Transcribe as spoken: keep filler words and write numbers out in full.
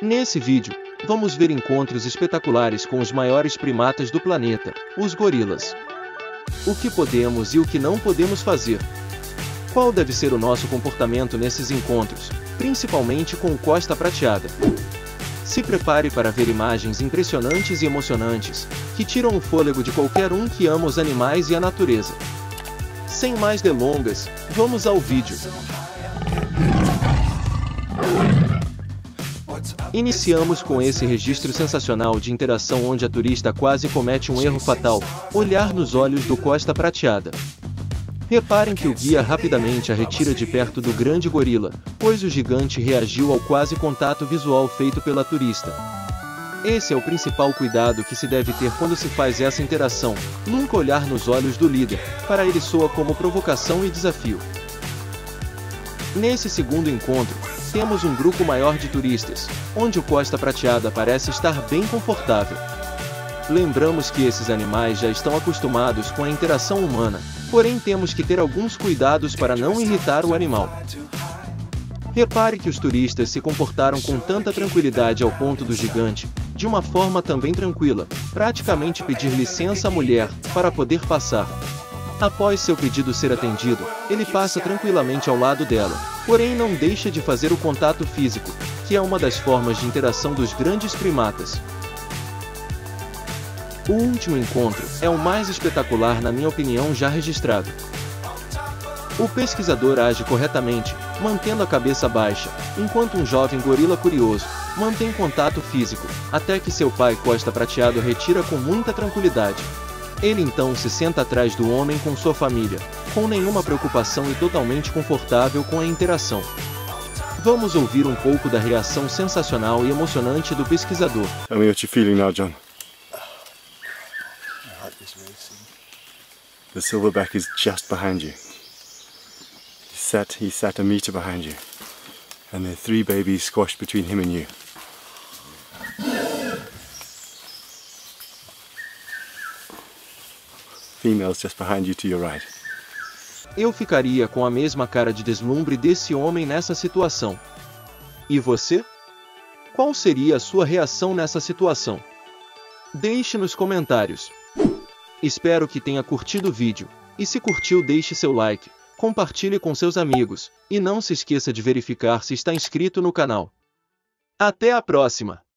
Nesse vídeo, vamos ver encontros espetaculares com os maiores primatas do planeta, os gorilas. O que podemos e o que não podemos fazer? Qual deve ser o nosso comportamento nesses encontros, principalmente com o Costa Prateada? Se prepare para ver imagens impressionantes e emocionantes, que tiram o fôlego de qualquer um que ama os animais e a natureza. Sem mais delongas, vamos ao vídeo. Iniciamos com esse registro sensacional de interação onde a turista quase comete um erro fatal, olhar nos olhos do Costa Prateada. Reparem que o guia rapidamente a retira de perto do grande gorila, pois o gigante reagiu ao quase contato visual feito pela turista. Esse é o principal cuidado que se deve ter quando se faz essa interação, nunca olhar nos olhos do líder, para ele soa como provocação e desafio. Nesse segundo encontro, temos um grupo maior de turistas, onde o Costa Prateada parece estar bem confortável. Lembramos que esses animais já estão acostumados com a interação humana, porém temos que ter alguns cuidados para não irritar o animal. Repare que os turistas se comportaram com tanta tranquilidade ao ponto do gigante, de uma forma também tranquila, praticamente pedir licença à mulher, para poder passar. Após seu pedido ser atendido, ele passa tranquilamente ao lado dela, porém não deixa de fazer o contato físico, que é uma das formas de interação dos grandes primatas. O último encontro é o mais espetacular na minha opinião já registrado. O pesquisador age corretamente, mantendo a cabeça baixa, enquanto um jovem gorila curioso mantém contato físico, até que seu pai Costa Prateado retira com muita tranquilidade. Ele então se senta atrás do homem com sua família, com nenhuma preocupação e totalmente confortável com a interação. Vamos ouvir um pouco da reação sensacional e emocionante do pesquisador. Tell me what you're feeling now, John. I like this racing. The silverback is just behind you. He sat, he sat a meter behind you. And there are three babies squashed between him and you. Females just behind you to your right. Eu ficaria com a mesma cara de deslumbre desse homem nessa situação. E você? Qual seria a sua reação nessa situação? Deixe nos comentários. Espero que tenha curtido o vídeo, e se curtiu deixe seu like, compartilhe com seus amigos, e não se esqueça de verificar se está inscrito no canal. Até a próxima!